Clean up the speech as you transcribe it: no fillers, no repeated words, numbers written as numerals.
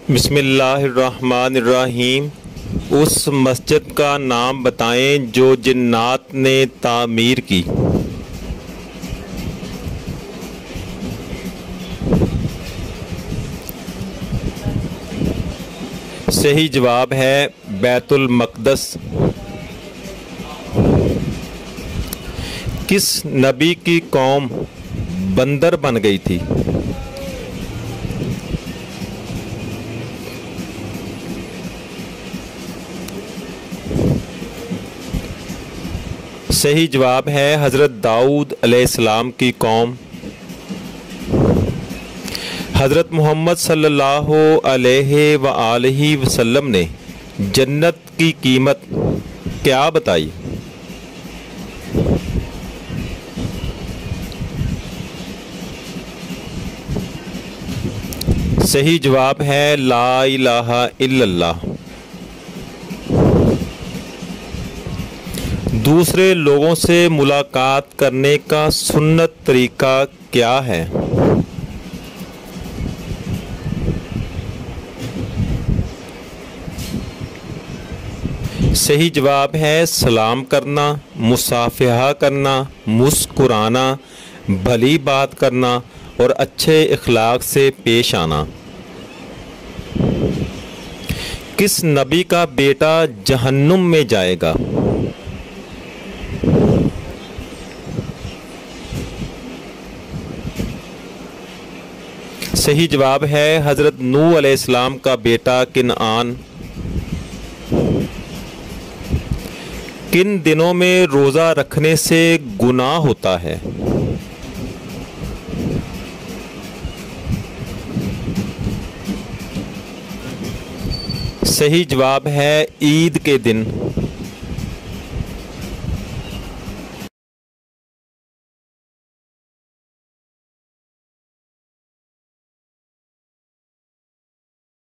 بسم اللہ الرحمن الرحیم۔ اس مسجد کا نام بتائیں جو جنات نے تعمیر کی۔ صحیح جواب ہے بیت المقدس۔ کس نبی کی قوم بندر بن گئی تھی؟ صحیح جواب ہے حضرت داؤد علیہ السلام کی قوم۔ حضرت محمد صلی اللہ علیہ وآلہ وسلم نے جنت کی قیمت کیا بتائی؟ صحیح جواب ہے لا الہ الا اللہ۔ دوسرے لوگوں سے ملاقات کرنے کا سنت طریقہ کیا ہے؟ صحیح جواب ہے سلام کرنا، مصافحہ کرنا، مسکرانا، بھلی بات کرنا اور اچھے اخلاق سے پیش آنا۔ کس نبی کا بیٹا جہنم میں جائے گا؟ صحیح جواب ہے حضرت نوح علیہ السلام کا بیٹا کنعان۔ کن دنوں میں روزہ رکھنے سے گناہ ہوتا ہے؟ صحیح جواب ہے عید کے دن۔